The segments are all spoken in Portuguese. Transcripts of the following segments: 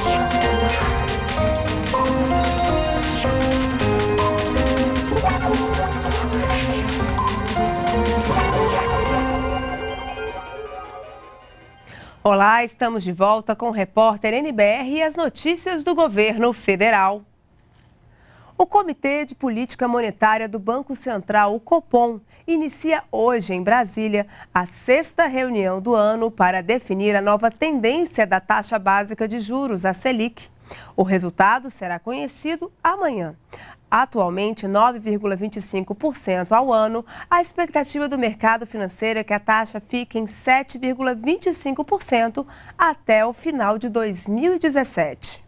Olá, estamos de volta com o repórter NBR e as notícias do governo federal. O Comitê de Política Monetária do Banco Central, o Copom, inicia hoje em Brasília a 6ª reunião do ano para definir a nova tendência da taxa básica de juros, a Selic. O resultado será conhecido amanhã. Atualmente 9,25% ao ano, a expectativa do mercado financeiro é que a taxa fique em 7,25% até o final de 2017.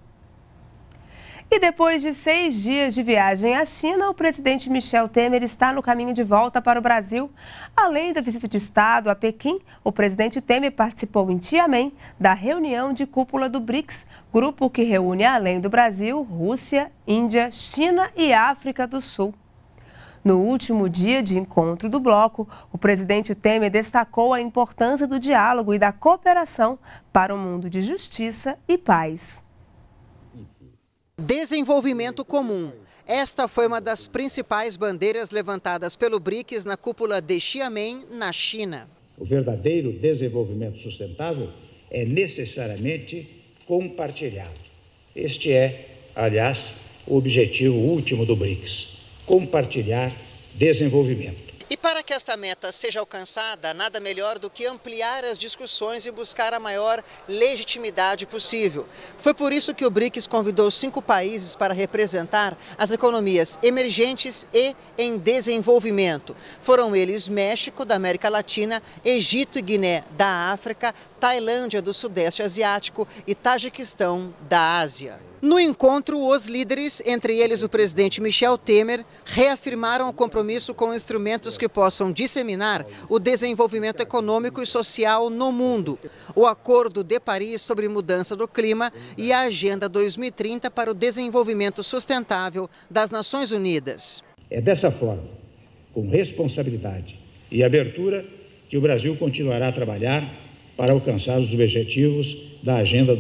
E depois de 6 dias de viagem à China, o presidente Michel Temer está no caminho de volta para o Brasil. Além da visita de Estado a Pequim, o presidente Temer participou em Xiamen da reunião de cúpula do BRICS, grupo que reúne, além do Brasil, Rússia, Índia, China e África do Sul. No último dia de encontro do bloco, o presidente Temer destacou a importância do diálogo e da cooperação para um mundo de justiça e paz. Desenvolvimento comum. Esta foi uma das principais bandeiras levantadas pelo BRICS na cúpula de Xiamen, na China. O verdadeiro desenvolvimento sustentável é necessariamente compartilhado. Este é, aliás, o objetivo último do BRICS: compartilhar desenvolvimento. E para que esta meta seja alcançada, nada melhor do que ampliar as discussões e buscar a maior legitimidade possível. Foi por isso que o BRICS convidou 5 países para representar as economias emergentes e em desenvolvimento. Foram eles México, da América Latina, Egito e Guiné, da África, Tailândia, do Sudeste Asiático e Tajiquistão, da Ásia. No encontro, os líderes, entre eles o presidente Michel Temer, reafirmaram o compromisso com instrumentos que possam disseminar o desenvolvimento econômico e social no mundo, o Acordo de Paris sobre mudança do clima e a Agenda 2030 para o desenvolvimento sustentável das Nações Unidas. É dessa forma, com responsabilidade e abertura, que o Brasil continuará a trabalhar para alcançar os objetivos da Agenda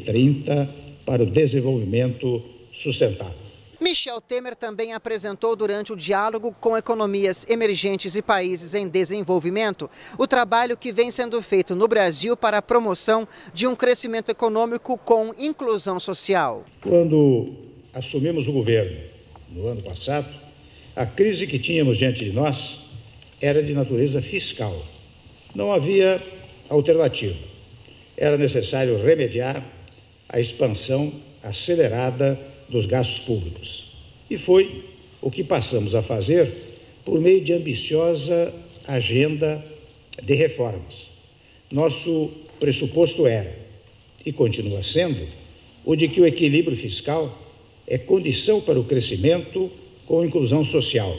2030 para o desenvolvimento sustentável. Michel Temer também apresentou durante o diálogo com economias emergentes e países em desenvolvimento o trabalho que vem sendo feito no Brasil para a promoção de um crescimento econômico com inclusão social. Quando assumimos o governo no ano passado, a crise que tínhamos diante de nós era de natureza fiscal. Não havia alternativa. Era necessário remediar a expansão acelerada dos gastos públicos. E foi o que passamos a fazer por meio de ambiciosa agenda de reformas. Nosso pressuposto era, e continua sendo, o de que o equilíbrio fiscal é condição para o crescimento com inclusão social.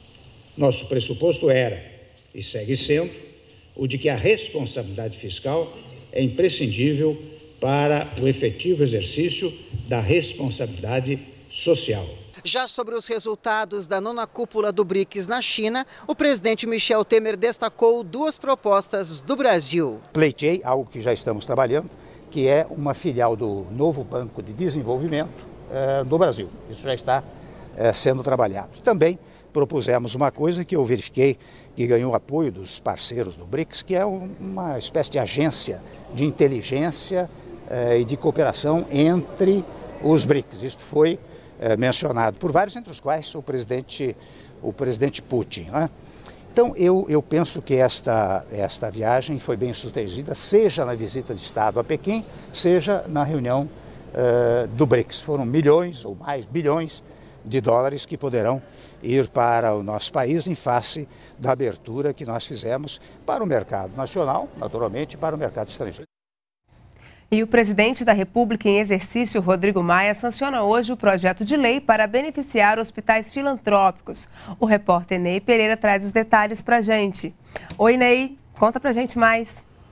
Nosso pressuposto era, e segue sendo, o de que a responsabilidade fiscal é imprescindível para o efetivo exercício da responsabilidade social. Já sobre os resultados da 9ª cúpula do BRICS na China, o presidente Michel Temer destacou 2 propostas do Brasil. Pleiteei algo que já estamos trabalhando, que é uma filial do novo Banco de Desenvolvimento do Brasil. Isso já está sendo trabalhado. Também propusemos uma coisa que eu verifiquei que ganhou apoio dos parceiros do BRICS, que é uma espécie de agência de inteligência e de cooperação entre os BRICS. Isto foi mencionado por vários, entre os quais o presidente Putin, né? Então eu penso que esta viagem foi bem sucedida, seja na visita de Estado a Pequim, seja na reunião do BRICS. Foram milhões ou mais bilhões de dólares que poderão ir para o nosso país em face da abertura que nós fizemos para o mercado nacional, naturalmente, e para o mercado estrangeiro. E o presidente da República em exercício, Rodrigo Maia, sanciona hoje o projeto de lei para beneficiar hospitais filantrópicos. O repórter Ney Pereira traz os detalhes para a gente. Oi, Ney, conta para a gente mais.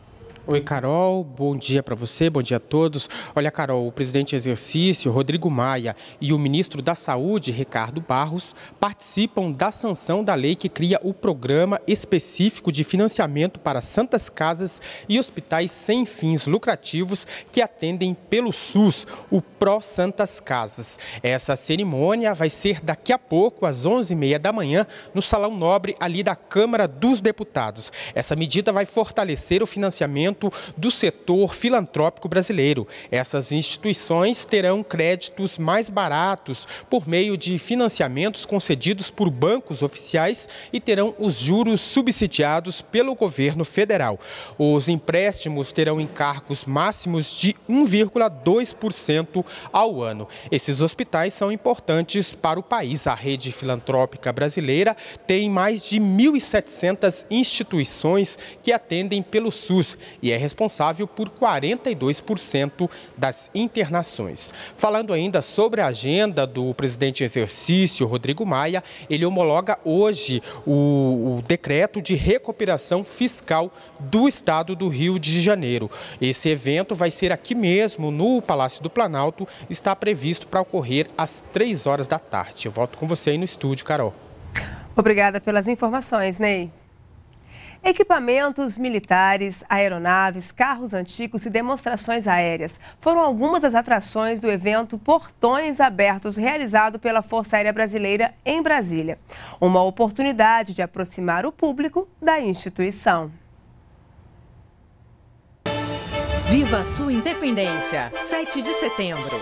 Oi, Carol, bom dia para você, bom dia a todos. Olha, Carol, o presidente em exercício, Rodrigo Maia, e o ministro da Saúde, Ricardo Barros, participam da sanção da lei que cria o programa específico de financiamento para santas casas e hospitais sem fins lucrativos que atendem pelo SUS, o Pró Santas Casas. Essa cerimônia vai ser daqui a pouco, às 11h30 da manhã, no Salão Nobre ali da Câmara dos Deputados. Essa medida vai fortalecer o financiamento do setor filantrópico brasileiro. Essas instituições terão créditos mais baratos por meio de financiamentos concedidos por bancos oficiais e terão os juros subsidiados pelo governo federal. Os empréstimos terão encargos máximos de 1,2% ao ano. Esses hospitais são importantes para o país. A rede filantrópica brasileira tem mais de 1.700 instituições que atendem pelo SUS e é responsável por 42% das internações. Falando ainda sobre a agenda do presidente em exercício, Rodrigo Maia, ele homologa hoje o decreto de recuperação fiscal do estado do Rio de Janeiro. Esse evento vai ser aqui mesmo, no Palácio do Planalto, está previsto para ocorrer às 3 horas da tarde. Eu volto com você aí no estúdio, Carol. Obrigada pelas informações, Ney. Equipamentos militares, aeronaves, carros antigos e demonstrações aéreas foram algumas das atrações do evento Portões Abertos, realizado pela Força Aérea Brasileira em Brasília. Uma oportunidade de aproximar o público da instituição. Viva a sua independência, 7 de setembro.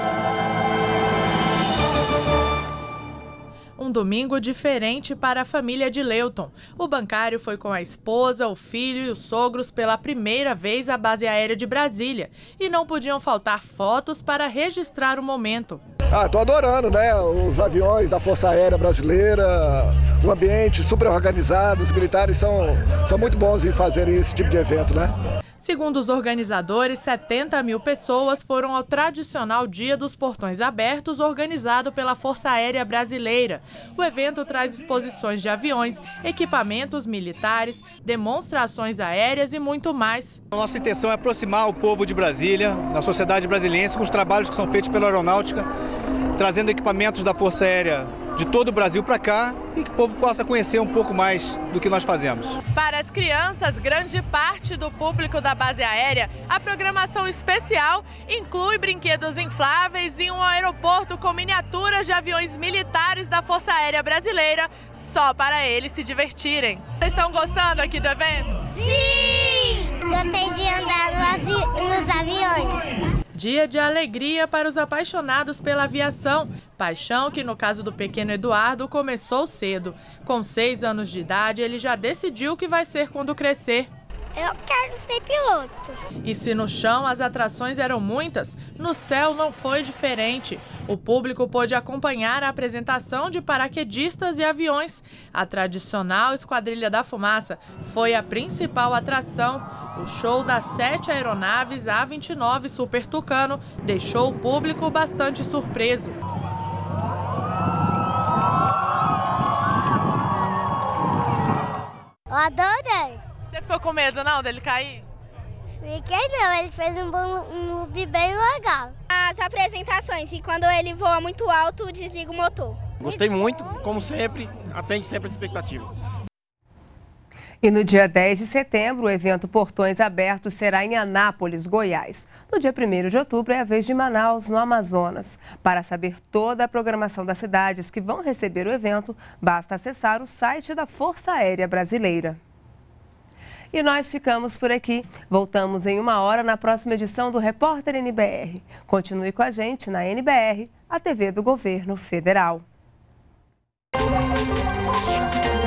Um domingo diferente para a família de Leuton. O bancário foi com a esposa, o filho e os sogros pela primeira vez à base aérea de Brasília. E não podiam faltar fotos para registrar o momento. Tô adorando, né? Os aviões da Força Aérea Brasileira, o ambiente super organizado, os militares são muito bons em fazer esse tipo de evento, né? Segundo os organizadores, 70 mil pessoas foram ao tradicional Dia dos Portões Abertos, organizado pela Força Aérea Brasileira. O evento traz exposições de aviões, equipamentos militares, demonstrações aéreas e muito mais. A nossa intenção é aproximar o povo de Brasília, da sociedade brasiliense, com os trabalhos que são feitos pela aeronáutica, trazendo equipamentos da Força Aérea de todo o Brasil para cá e que o povo possa conhecer um pouco mais do que nós fazemos. Para as crianças, grande parte do público da base aérea, a programação especial inclui brinquedos infláveis e um aeroporto com miniaturas de aviões militares da Força Aérea Brasileira, só para eles se divertirem. Vocês estão gostando aqui do evento? Sim! Gostei de andar nos aviões. Dia de alegria para os apaixonados pela aviação. Paixão que, no caso do pequeno Eduardo, começou cedo. Com 6 anos de idade, ele já decidiu o que vai ser quando crescer. Eu quero ser piloto. E se no chão as atrações eram muitas, no céu não foi diferente. O público pôde acompanhar a apresentação de paraquedistas e aviões. A tradicional Esquadrilha da Fumaça foi a principal atração. O show das 7 aeronaves A-29 Super Tucano deixou o público bastante surpreso. Eu adorei. Você ficou com medo, não, dele cair? Fiquei não, ele fez um loop bem legal. As apresentações, e quando ele voa muito alto, desliga o motor. Gostei muito, como sempre, atende sempre as expectativas. E no dia 10 de setembro, o evento Portões Abertos será em Anápolis, Goiás. No dia 1º de outubro é a vez de Manaus, no Amazonas. Para saber toda a programação das cidades que vão receber o evento, basta acessar o site da Força Aérea Brasileira. E nós ficamos por aqui. Voltamos em 1 hora na próxima edição do Repórter NBR. Continue com a gente na NBR, a TV do Governo Federal.